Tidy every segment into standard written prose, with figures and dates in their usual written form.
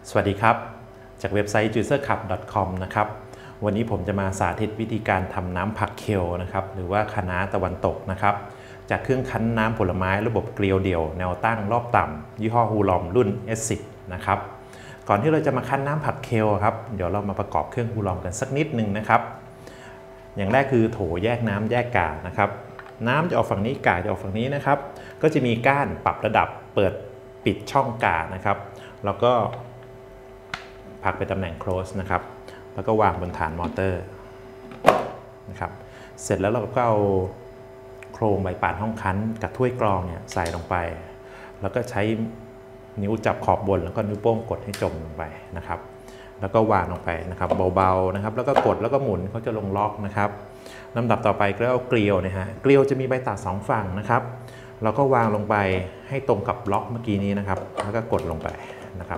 สวัสดีครับจากเว็บไซต์ juicercup.com นะครับวันนี้ผมจะมาสาธิตวิธีการทำน้ำผักเคลนะครับหรือว่าคะน้าตะวันตกนะครับจากเครื่องคั้นน้ำผลไม้ระบบเกลียวเดี่ยวแนวตั้งรอบต่ำยี่ห้อฮูลอมรุ่น S10 นะครับก่อนที่เราจะมาคั้นน้ำผักเคลครับเดี๋ยวเรามาประกอบเครื่องฮูลอมกันสักนิดนึงนะครับอย่างแรกคือโถแยกน้ำแยกกากนะครับน้ำจะออกฝั่งนี้กากจะออกฝั่งนี้นะครับก็จะมีก้านปรับระดับเปิดปิดช่องกากนะครับแล้วก็พักไปตำแหน่ง close นะครับแล้วก็วางบนฐานมอเตอร์นะครับเสร็จแล้วเราก็เอาโครงใบปาดห้องคั้นกับถ้วยกรองเนี่ยใส่ลงไปแล้วก็ใช้นิ้วจับขอบบนแล้วก็นิ้วโป้งกดให้จมลงไปนะครับแล้วก็วางลงไปนะครับเบาๆนะครับแล้วก็กดแล้วก็หมุนเขาจะลงล็อกนะครับลำดับต่อไปก็เอาเกลียวนะฮะเกลียวจะมีใบตัดสองฝั่งนะครับเราก็วางลงไปให้ตรงกับล็อกเมื่อกี้นี้นะครับแล้วก็กดลงไปนะครับ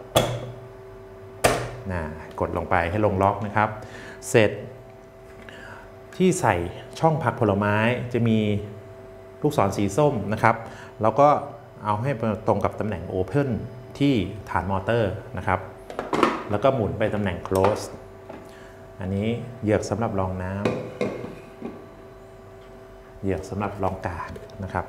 กดลงไปให้ลงล็อกนะครับเสร็จที่ใส่ช่องผักผลไม้จะมีลูกศรสีส้มนะครับแล้วก็เอาให้ตรงกับตำแหน่ง Open ที่ฐานมอเตอร์นะครับแล้วก็หมุนไปตำแหน่ง Close อันนี้เหยือกสำหรับรองน้ำเหยือกสำหรับรองกากนะครับ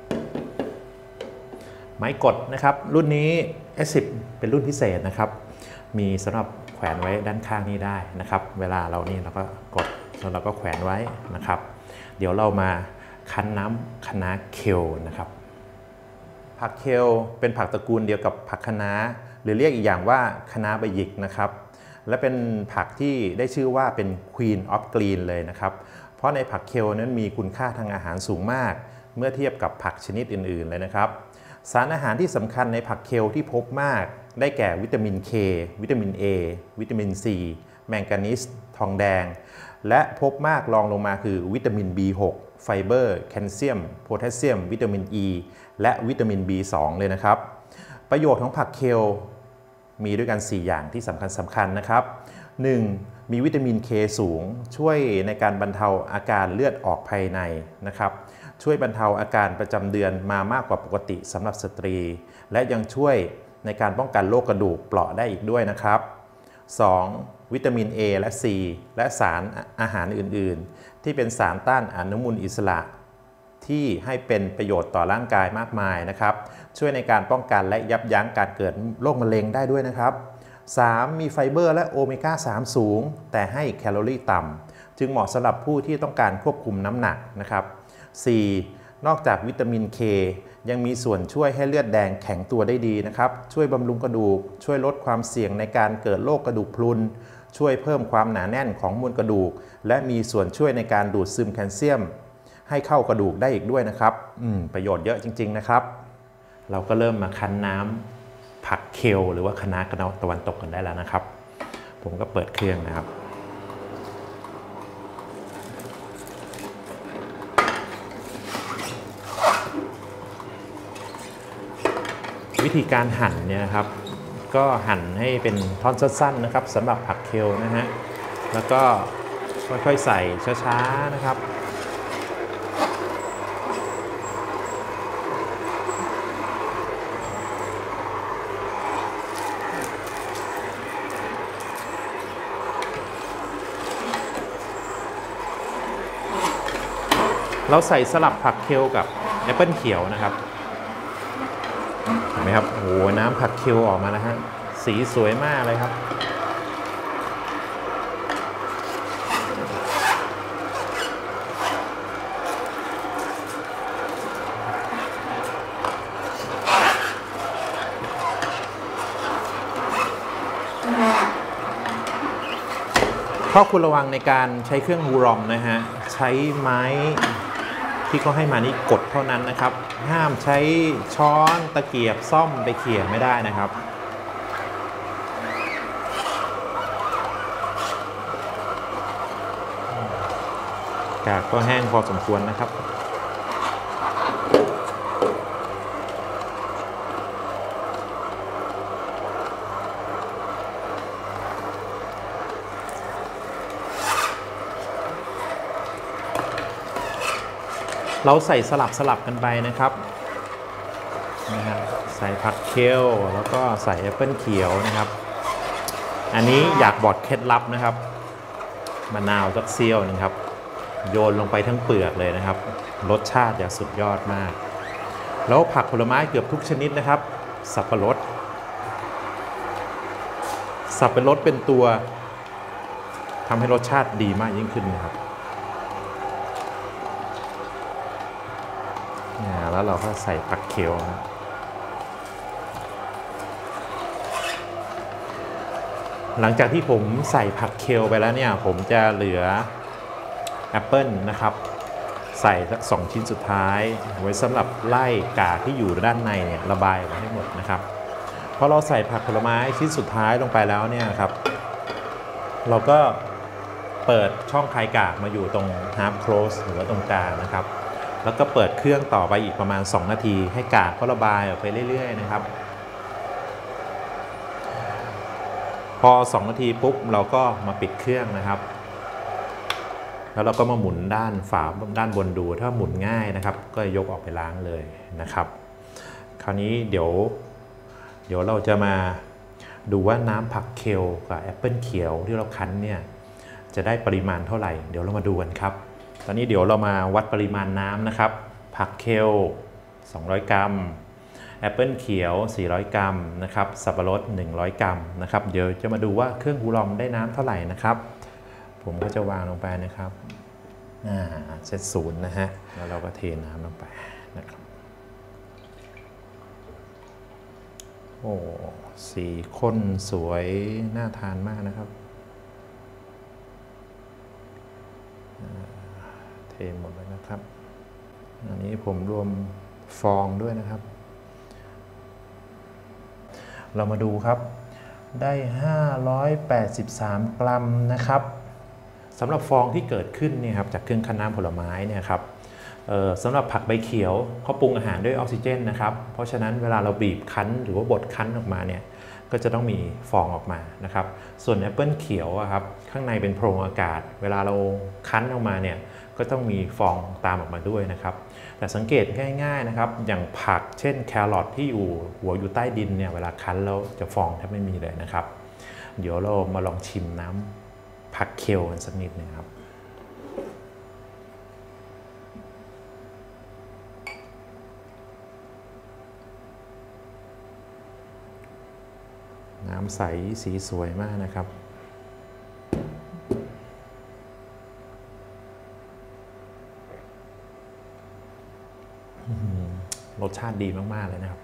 ไม้กดนะครับรุ่นนี้ S10 เป็นรุ่นพิเศษนะครับมีสำหรับแขวนไว้ด้านข้างนี้ได้นะครับเวลาเรานี่เราก็กดแล้วเราก็แขวนไว้นะครับเดี๋ยวเรามาคั้นน้ำคะน้าเคลนะครับผักเคลเป็นผักตระกูลเดียวกับผักคะน้าหรือเรียกอีกอย่างว่าคะน้าใบหยิกนะครับและเป็นผักที่ได้ชื่อว่าเป็น Queen of Green เลยนะครับเพราะในผักเคลนั้นมีคุณค่าทางอาหารสูงมากเมื่อเทียบกับผักชนิดอื่นๆเลยนะครับสารอาหารที่สำคัญในผักเคลที่พบมากได้แก่วิตามิน K วิตามิน A วิตามิน C แมงกานีสทองแดงและพบมากรองลงมาคือวิตามิน B6 ไฟเบอร์แคลเซียมโพแทสเซียมวิตามิน E และวิตามิน B2 เลยนะครับประโยชน์ของผักเคลมีด้วยกัน 4 อย่างที่สำคัญนะครับ 1. มีวิตามิน K สูงช่วยในการบรรเทาอาการเลือดออกภายในนะครับช่วยบรรเทาอาการประจำเดือนมามากกว่าปกติสำหรับสตรีและยังช่วยในการป้องกันโรคกระดูกเปราะได้อีกด้วยนะครับ 2. วิตามิน A และ C และสารอาหารอื่นๆที่เป็นสารต้านอนุมูลอิสระที่ให้เป็นประโยชน์ต่อร่างกายมากมายนะครับช่วยในการป้องกันและยับยั้งการเกิดโรคมะเร็งได้ด้วยนะครับ 3. มีไฟเบอร์และโอเมก้า 3 สูงแต่ให้แคลอรี่ต่ำจึงเหมาะสำหรับผู้ที่ต้องการควบคุมน้ำหนักนะครับ 4. นอกจากวิตามิน K ยังมีส่วนช่วยให้เลือดแดงแข็งตัวได้ดีนะครับช่วยบำรุงกระดูกช่วยลดความเสี่ยงในการเกิดโรคกระดูกพรุนช่วยเพิ่มความหนาแน่นของมวลกระดูกและมีส่วนช่วยในการดูดซึมแคลเซียมให้เข้ากระดูกได้อีกด้วยนะครับประโยชน์เยอะจริงๆนะครับเราก็เริ่มมาคั้นน้ำผักเคลหรือว่าคะน้าตะวันตกกันได้แล้วนะครับผมก็เปิดเครื่องนะครับวิธีการหั่นเนี่ยนะครับก็หั่นให้เป็นท่อนสั้นๆนะครับสำหรับผักเคลนะฮะแล้วก็ค่อยๆใส่ช้าๆนะครับเราใส่สลับผักเคลกับแอปเปิลเขียวนะครับเห็นไหมครับโอ้โหน้ำผักเคลออกมาแล้วฮะสีสวยมากเลยครับข้อควรระวังในการใช้เครื่องฮูลอมนะฮะใช้ไม้ที่เขาให้มานี่กดเท่านั้นนะครับห้ามใช้ช้อนตะเกียบซ่อมไปเขี่ยไม่ได้นะครับกากก็แห้งพอสมควรนะครับ เราใส่สลับกันไปนะครับใส่ผักเคลแล้วก็ใส่แอปเปิลเขียวนะครับอันนี้อยากบอกเคล็ดลับนะครับมะนาวสักเซี่ยวนึงครับโยนลงไปทั้งเปลือกเลยนะครับรสชาติจะสุดยอดมากแล้วผักผลไม้เกือบทุกชนิดนะครับสับปะรดเป็นตัวทำให้รสชาติดีมากยิ่งขึ้นนะครับแล้วเราก็ใส่ผักเขียวนะหลังจากที่ผมใส่ผักเคลไปแล้วเนี่ยผมจะเหลือแอปเปิลนะครับใส่สัก2ชิ้นสุดท้ายไว้สำหรับไล่กากที่อยู่ด้านในเนี่ยระบายออกมาให้หมดนะครับพอเราใส่ผักผลไม้ชิ้นสุดท้ายลงไปแล้วเนี่ยครับเราก็เปิดช่องคายกากมาอยู่ตรง half close หรือว่าตรงกลางนะครับแล้วก็เปิดเครื่องต่อไปอีกประมาณ2นาทีให้กากก็ระบายออกไปเรื่อยๆนะครับพอ2นาทีปุ๊บเราก็มาปิดเครื่องนะครับแล้วเราก็มาหมุนด้านบนดูถ้าหมุนง่ายนะครับก็ยกออกไปล้างเลยนะครับคราวนี้เดี๋ยวเราจะมาดูว่าน้ำผักเคลกับแอปเปิลเขียวที่เราคั้นเนี่ยจะได้ปริมาณเท่าไหร่เดี๋ยวเรามาดูกันครับตอนนี้เดี๋ยวเรามาวัดปริมาณน้ำนะครับผักเคล200 กรัมแอปเปิลเขียว400 กรัมนะครับสับปะรด100 กรัมนะครับเดี๋ยวจะมาดูว่าเครื่องบูลองได้น้ำเท่าไหร่นะครับผมก็จะวางลงไปนะครับเซต0นะฮะแล้วเราก็เทน้ำลงไปนะครับโอ้สีข้นสวยน่าทานมากนะครับเทหมดแล้วนะครับอันนี้ผมรวมฟองด้วยนะครับเรามาดูครับได้583 กรัมนะครับสำหรับฟองที่เกิดขึ้นเนี่ยครับจากเครื่องคั้นน้ำผลไม้เนี่ยครับสำหรับผักใบเขียวเขาปรุงอาหารด้วยออกซิเจนนะครับเพราะฉะนั้นเวลาเราบีบคั้นหรือว่าบดคั้นออกมาเนี่ยก็จะต้องมีฟองออกมานะครับส่วนแอปเปิลเขียวครับข้างในเป็นโพรงอากาศเวลาเราคั้นออกมาเนี่ยก็ต้องมีฟองตามออกมาด้วยนะครับแต่สังเกตง่ายๆนะครับอย่างผักเช่นแครอทที่หัวอยู่ใต้ดินเนี่ยเวลาคั้นแล้วจะฟองแทบไม่มีเลยนะครับเดี๋ยวเรามาลองชิมน้ำผักเคลกันสักนิดนึงครับน้ำใสสีสวยมากนะครับรสชาติดีมากๆเลยนะครับ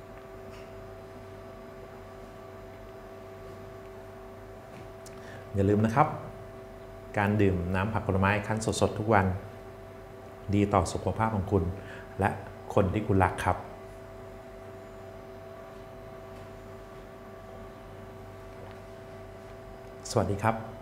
อย่าลืมนะครับการดื่มน้ำผักผลไม้คั้นสดๆทุกวันดีต่อสุขภาพของคุณและคนที่คุณรักครับสวัสดีครับ